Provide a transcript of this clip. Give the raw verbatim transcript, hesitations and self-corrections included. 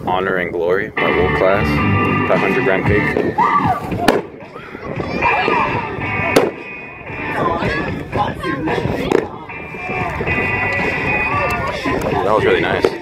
Honor and Glory by Wolf Class, five hundred gram pig. That was really nice.